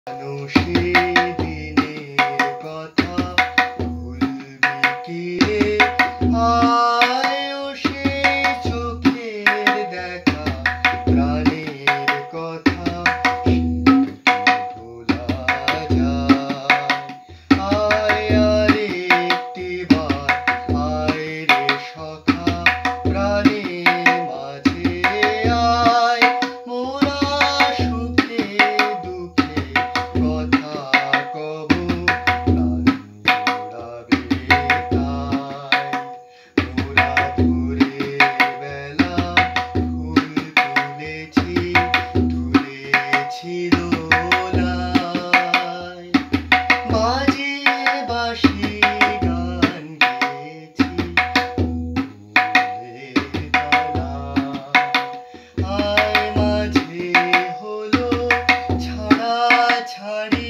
দিনের কথা ভুলবি কি রে? আয় ও সে চোখের দেখা, প্রাণের কথা ভোলা যায়। আয় আর একটিবার, আয় রে সখা, প্রাণের মাঝে আয়। মোরা সুখে দুঃখে কথা কব, প্রাণ জোড়াবে তাই। মোরা ভোরের বেলা ফুল তুলেছি দোলায়, বাজিয়ে বাঁশি গান গেয়েছি ফুলের তলায়। আয় মাঝে হলো ছাড়াছাড়ি,